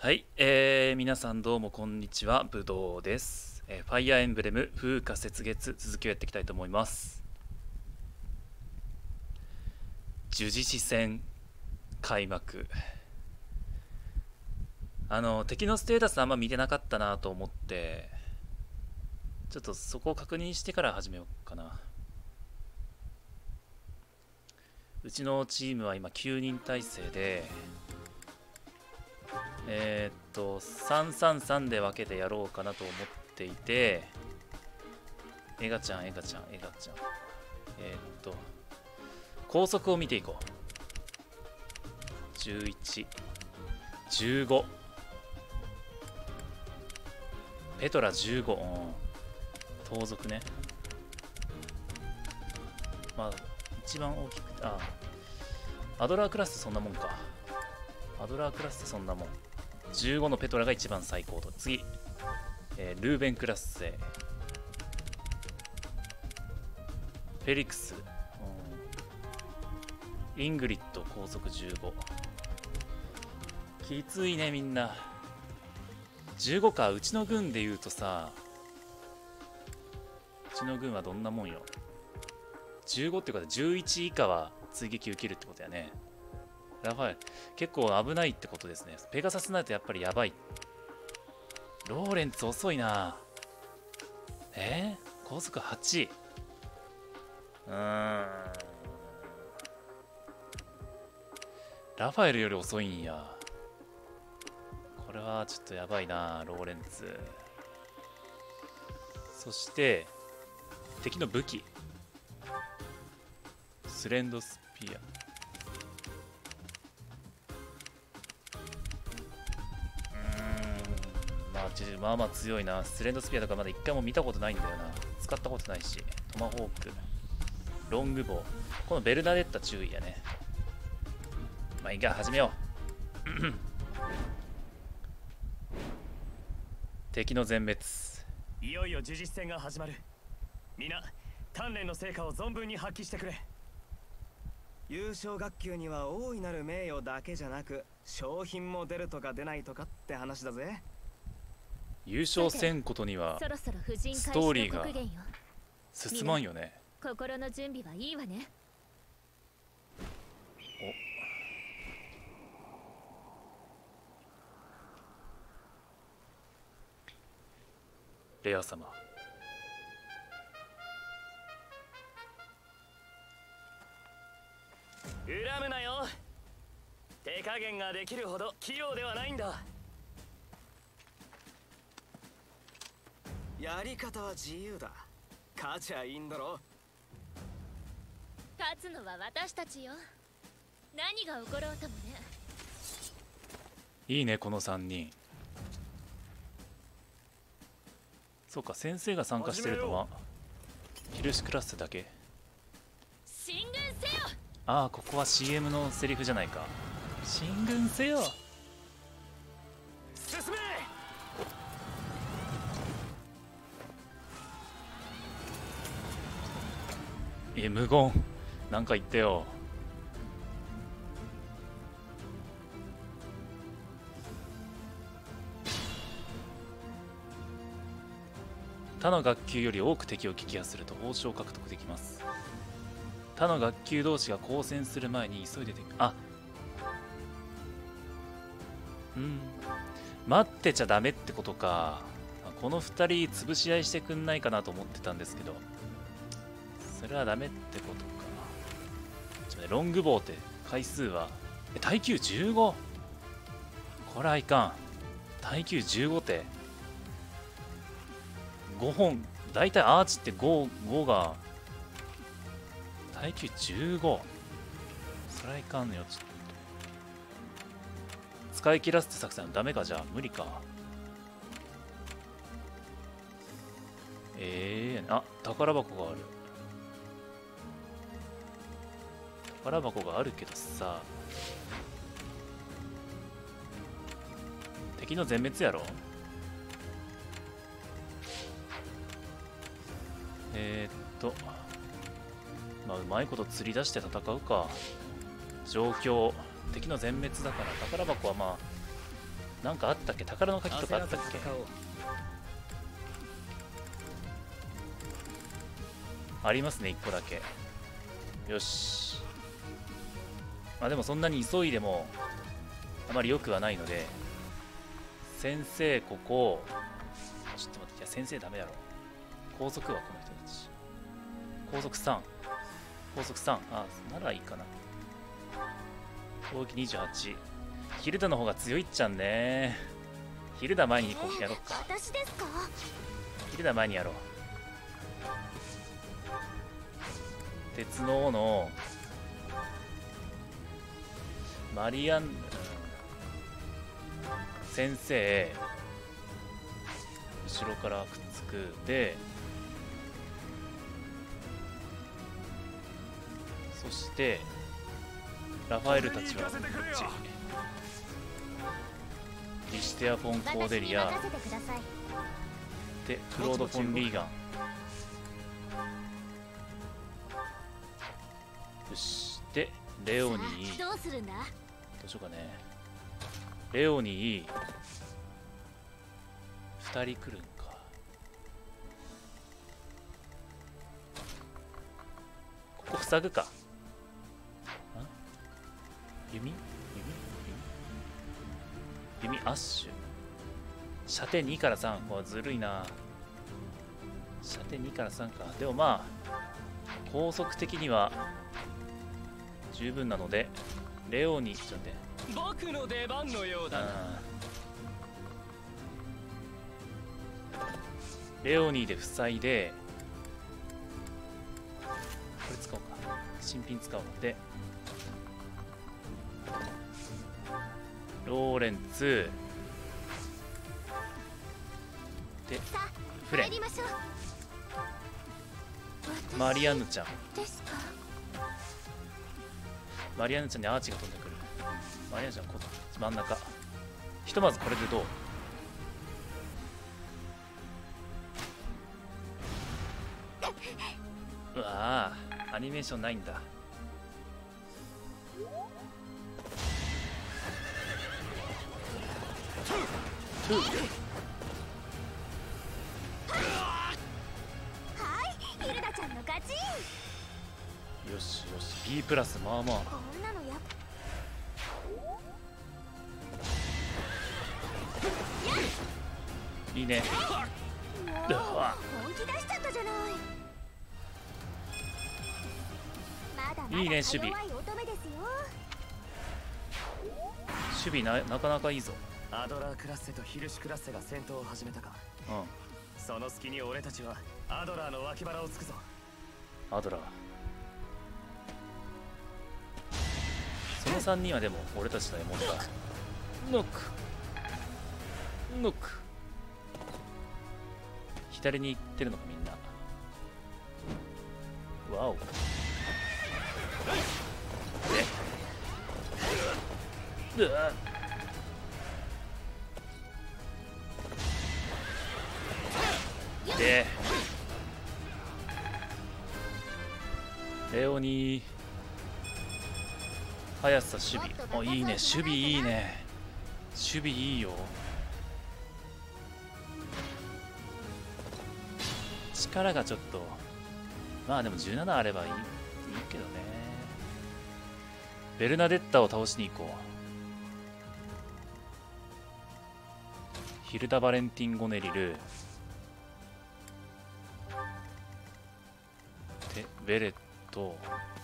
はい、皆さんどうもこんにちは、ぶどうです。ファイアーエンブレム風化雪月続きをやっていきたいと思います。呪獅子戦開幕。敵のステータスあんま見てなかったなと思って、ちょっとそこを確認してから始めようかな。うちのチームは今9人体制で、333で分けてやろうかなと思っていて、エガちゃん。高速を見ていこう。11、15、ペトラ15、盗賊ね。まあ、一番大きく、アドラークラスそんなもんか。アドラークラスってそんなもん。15のペトラが一番最高と。次、ルーベンクラスセ、フェリクス、イングリッド高速15。きついねみんな。15か。うちの軍で言うとさ、うちの軍はどんなもんよ。15ってことは11以下は追撃受けるってことやね。ラファエル結構危ないってことですね。ペガサスないとやっぱりやばい。ローレンツ遅いな。高速8。ラファエルより遅いんや。これはちょっとやばいな、ローレンツ。そして敵の武器、スレンドスピア。まあまあ強いな。スレンドスピアとかまだ一回も見たことないんだよな。使ったことないし。トマホーク、ロングボウ。このベルナデッタ注意やね。まあいいか、始めよう。敵の全滅。 いよいよ呪術戦が始まる。皆鍛錬の成果を存分に発揮してくれ。優勝学級には大いなる名誉だけじゃなく賞品も出るとか出ないとかって話だぜ。 優勝せんことにはストーリーが進まんよね。 心の準備はいいわね。 レア様。 恨むなよ。手加減ができるほど器用ではないんだ。やり方は自由だ。勝ちゃいいんだろ。 勝つのは私たちよ。何が起ころうともね。 いいねこの3人。そうか、先生が参加してるのはヒルシクラスだけ。 進軍せよ。 ああ、ここは CM のセリフじゃないか。進軍せよ。 進め。 無言。なんか言ってよ。他の学級より多く敵を撃破すると報酬を獲得できます。他の学級同士が交戦する前に急いで待ってちゃダメってことか。この2人潰し合いしてくんないかなと思ってたんですけど、それはダメってことか。ロングボウって回数は耐久 15？ これはいかん。耐久15って5本。だいたいアーチって5が耐久15。それはいかんのよ。ちょっと使い切らすって作戦はダメか。じゃあ無理か。宝箱がある。宝箱があるけどさ、敵の全滅やろ。まあうまいこと釣り出して戦うか。状況、敵の全滅だから宝箱はまあなんかあったっけ、宝の鍵とかあったっけ。ありますね、1個だけ。よし。まあでもそんなに急いでもあまり良くはないので、先生ここ、ちょっと待って、いや先生ダメだろ。高速はこの人たち。高速3。高速3。あ、ならいいかな。攻撃28。ヒルダの方が強いっちゃんね。ヒルダ前にこうやろっか。 私ですか？ ヒルダ前にやろう。鉄の斧、マリアン、先生、後ろからくっつくで、そしてラファエルたちはこっち。リシテア・フォン・コーデリアでクロード・フォン・リーガン。よし、でレオニー、 どうするんだ？ どうしようかね。レオニー2人来るんか。ここ塞ぐか。弓アッシュ。射程2から3。これずるいな。射程2から3か。でもまあ高速的には十分なので、レオニー、ちょっと待って、 僕の出番のようだな。 レオニーで塞いで、これ使おうか。新品使おう。でローレンツでフレン、マリアンヌちゃん。 ですか？ マリアンヌちゃんにアーチが飛んでくる。マリアンヌちゃんこう真ん中。ひとまずこれでどう？うわあ、アニメーションないんだ。 ヒルダちゃんの勝ち。 よしよし、 B プラス、まあまあこんなのやいいね。うわ、 本気出しちゃったじゃない。まだまだいいね守備。 弱い乙女ですよ。 守備なかなかいいぞ。 アドラークラッセとヒルシュクラッセが戦闘を始めたか。 うん、 その隙に俺たちはアドラーの脇腹をつくぞ。 アドラー。その3人はでも俺たちだよ、もんだ。ノックノック。左に行ってるのかみんな。わお。でうわ、でレオニー、速さ、守備。お、いいね、守備いいね。守備いいよ。力がちょっと、まあでも17あればいいけどね。ベルナデッタを倒しに行こう。ヒルダ・バレンティン・ゴネリルでベレット、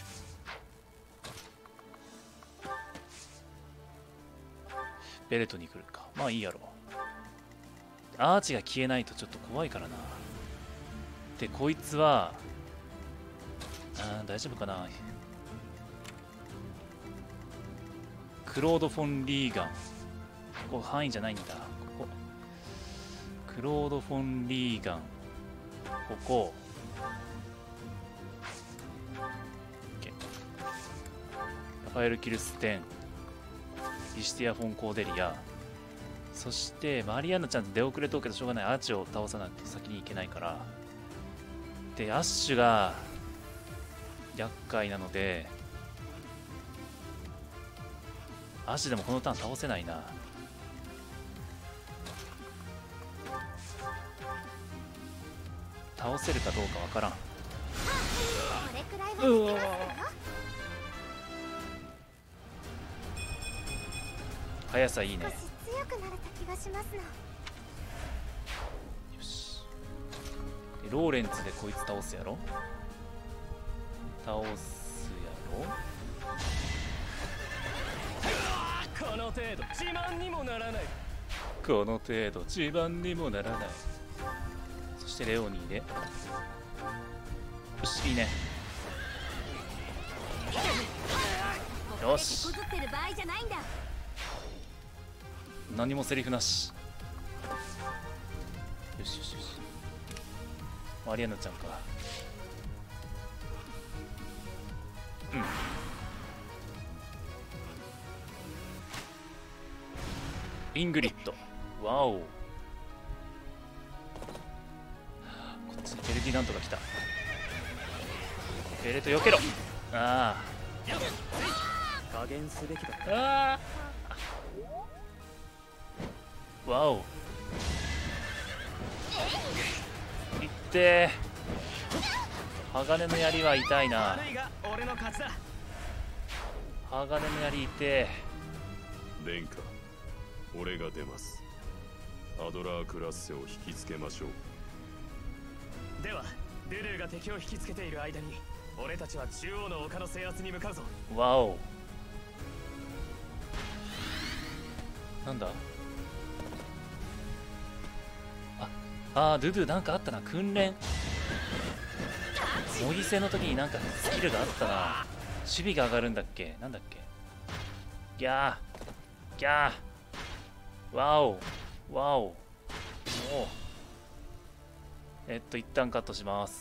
ベレットに来るか。まあいいやろ。アーチが消えないとちょっと怖いからな。でこいつは大丈夫かな。クロード・フォン・リーガン、ここ範囲じゃないんだ。ここクロード・フォン・リーガン、ここラファエル・キルステン、リシティア・フォン・コーデリア、そしてマリアンナちゃんと出遅れとうけどしょうがない。アーチを倒さないと先に行けないから。でアッシュが厄介なので、アッシュでもこのターン倒せないな。 倒せるかどうかわからん。 これくらいはできますよ。 速さいいね。 少し強くなれた気がしますの。 よし。でローレンツでこいつ倒すやろ。倒すやろ。 この程度自慢にもならない。 この程度自慢にもならない。そしてレオニーで、よし、いいね。よし、 こぞってる場合じゃないんだ。 何もセリフなし。よしよしよし。マリアンナちゃんか。イングリッド。わお。こっちにフェルディナントが来た。フェレット避けろ。あ加減すべきだ。 あ。ああ。わお。いってー。鋼の槍は痛いな。 悪いが俺の勝ちだ。 鋼の槍痛え。 殿下、俺が出ます。アドラークラッセを引きつけましょう。 ではドゥルーが敵を引きつけている間に俺たちは中央の丘の制圧に向かうぞ。 わお。なんだ。あー、ドゥドゥなんかあったな。訓練模擬戦の時になんかスキルがあったな。守備が上がるんだっけ。なんだっけ。ギャーギャー。わおわお。お一旦カットします。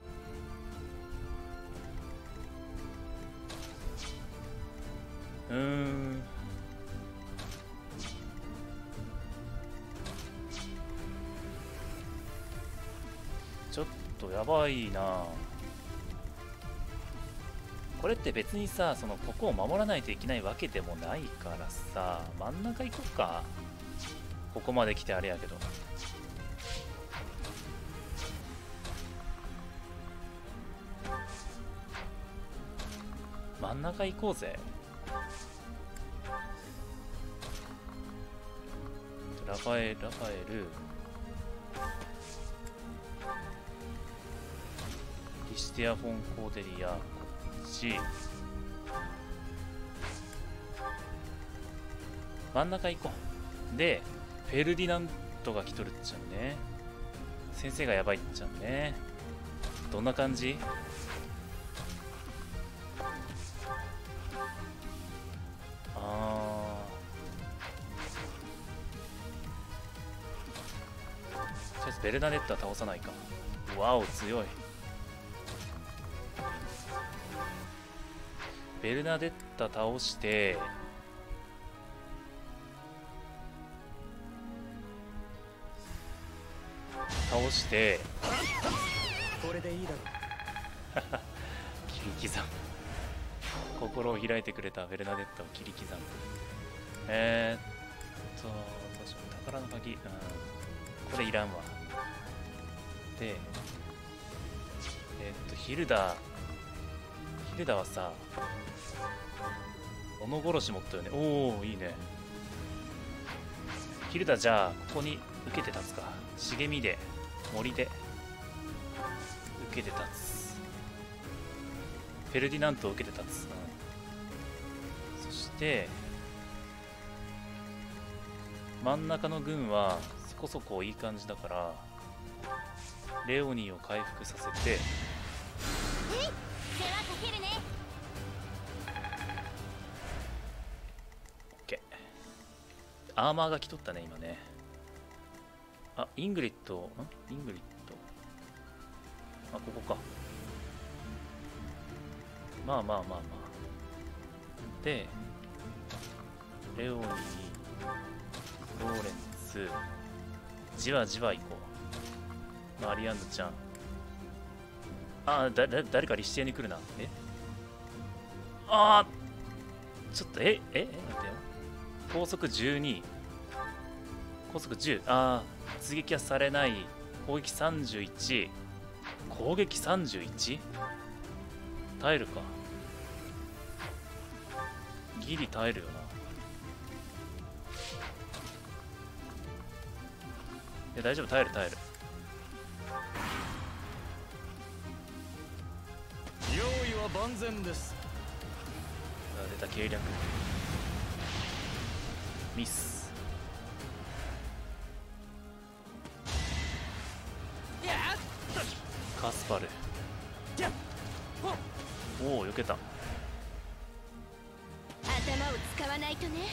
ちょっとやばいな。これって別にさ、そのここを守らないといけないわけでもないからさ、真ん中行こうか。ここまで来てあれやけど。真ん中行こうぜ。ラファエルリシティア・フォン・コーデリア、こっち真ん中行こう。でフェルディナントが来とるっちゃうね。先生がやばいっちゃうね。どんな感じ。とりあえずベルナデッタは倒さないか。わお強い。ベルナデッタ倒してこれでいいだろう。 切り刻む。心を開いてくれたベルナデッタを切り刻む。どうしよう。宝の鍵、これいらんわ。でヒルダはさ、斧殺し持ったよね。おおいいね。ヒルダじゃあここに受けて立つか。茂みで森で受けて立つ。フェルディナントを受けて立つ。そして真ん中の軍はそこそこいい感じだからレオニーを回復させて、 世話かけるね。 オッケー。アーマーが来とったね今ね。あ、イングリッド、あ、ここか。まあでレオニー、ローレンツ、じわじわ行こう。マリアンヌちゃん。誰かリシティアに来るな。ちょっと待ってよ。高速12、高速10、出撃はされない。攻撃31、 攻撃 31？ 耐えるか。ギリ耐えるよな。大丈夫、耐える耐える。 用意は万全です。 出た計略。ミス。カスパル。おお、避けた。 頭を使わないとね。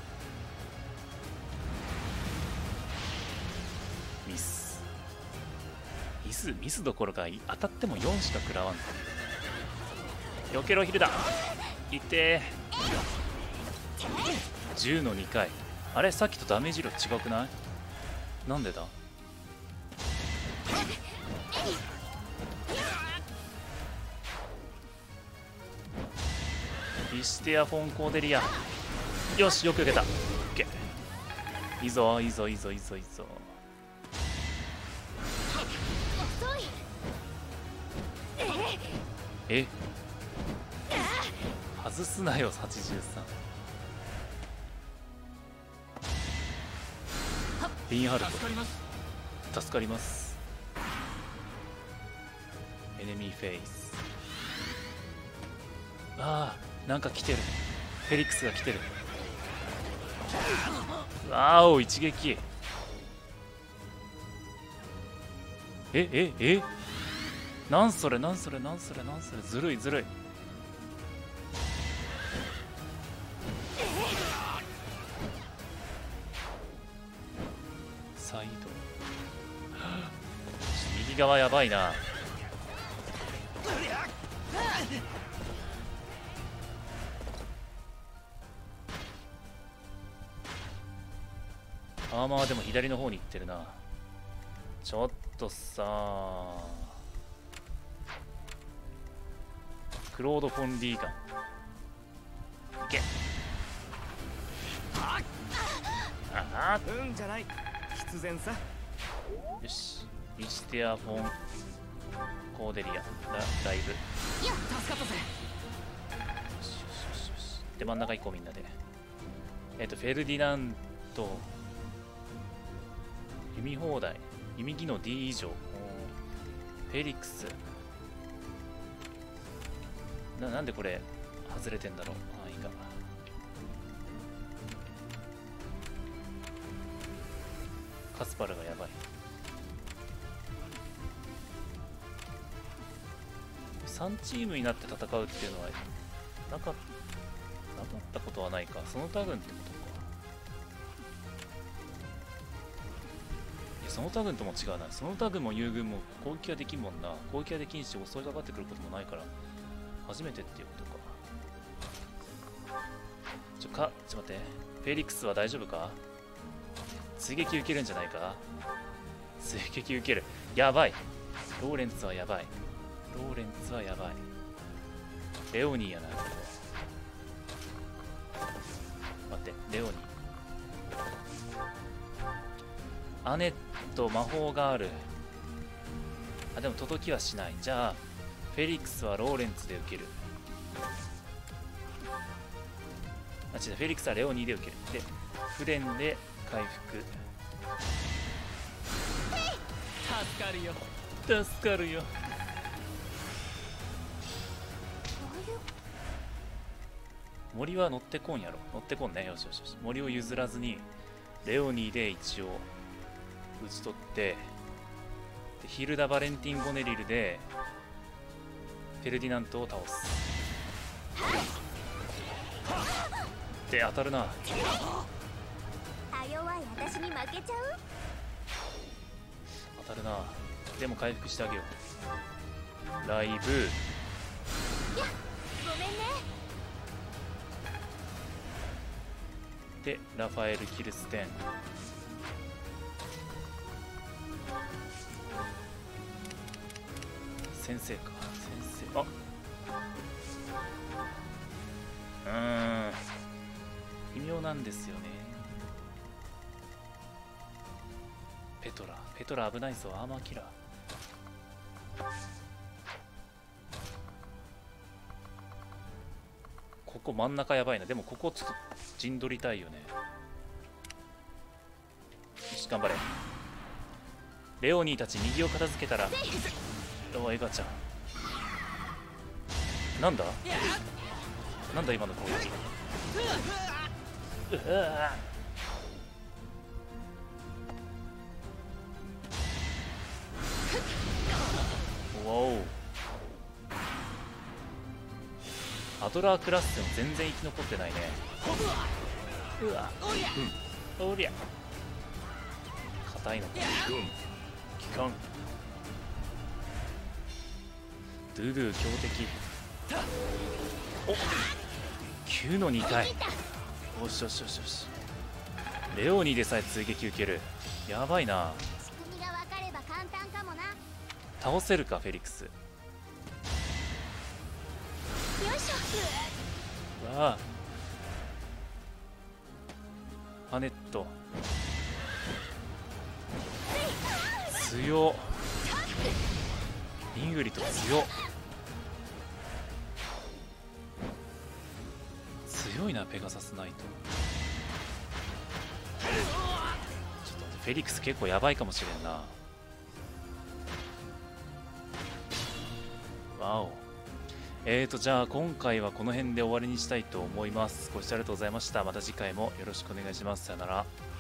ミス。ミスどころか当たっても4しか食らわん。避けろヒルダ。いってー。10の2回。あれ、さっきとダメージ量違くない？なんでだ？ビシテア・フォン・コーデリア。よし、よく受けた。オッケー。いいぞいいぞいいぞいいぞいいぞ。 遅い。 え、外すなよ。83。リンハルト助かります。エネミーフェイス。ああ、なんか来てる。フェリックスが来てる。わお、一撃。なんそれなんそれなんそれなんそれ。ずるいずるい。サイド。右側やばいな。アーマーでも左の方に行ってるな。ちょっとさ、クロード・フォン・リーガンいけ。ああ、 うんじゃない、必然さ。 よし。ビシテア・フォン・コーデリアライブ。 助かったぜ。 よしよしよしよし。で、真ん中行こうみんなで。フェルディナント、弓放題、弓技能 D 以上、フェリックス。なんでこれ外れてんだろう。あ、いいか。カスパルがやばい。3チームになって戦うっていうのはなかったことはないか。その他軍ってことか。いや、その他軍とも違うな。その他軍も友軍も攻撃はできんもんな。攻撃はできんし、襲いかかってくることもないから初めてっていうことか。ちょっと待って。フェリックスは大丈夫か？追撃受けるんじゃないか？追撃受ける。やばい。ローレンツはやばい。ローレンツはやばい。レオニーやな、ここは。待って、レオニー。アネット、魔法がある。あ、でも届きはしない。じゃあ、フェリックスはローレンツで受ける。あ、違う、フェリックスはレオニーで受ける。で、フレンで回復。 助かるよ。 助かるよ。森は乗ってこんやろ。乗ってこんね。よしよしよし。森を譲らずにレオニーで一応打ち取って、でヒルダ・バレンティン・ボネリルでフェルディナントを倒す。で当たるな。 あ弱い私に負けちゃう？ 当たるな。でも回復してあげよう。ライブ。 いや、ごめんね。 でラファエル・キルステン。先生か。先生。あ、微妙なんですよね。ペトラ危ないぞ。アーマーキラー。 ここ真ん中やばいな。でもここちょっと陣取りたいよね。よし頑張れ。レオニーたち右を片付けたら、おいエガちゃんなんだなんだ今の攻撃。うわおお、アドラークラッセン全然生き残ってないね。うわ、うん、おりゃ硬いのか。機関ドゥドゥ強敵。お9の2回。よしよしよしよし。レオニーでさえ追撃受ける。やばいな。 仕組みが分かれば簡単かもな。 倒せるかフェリックス。 よいしょ。 わあハネット強っ。イングリッド強っ。強いなペガサスナイト。ちょっとフェリックス結構やばいかもしれんな。わお。じゃあ今回はこの辺で終わりにしたいと思います。ご視聴ありがとうございました。また次回もよろしくお願いします。さよなら。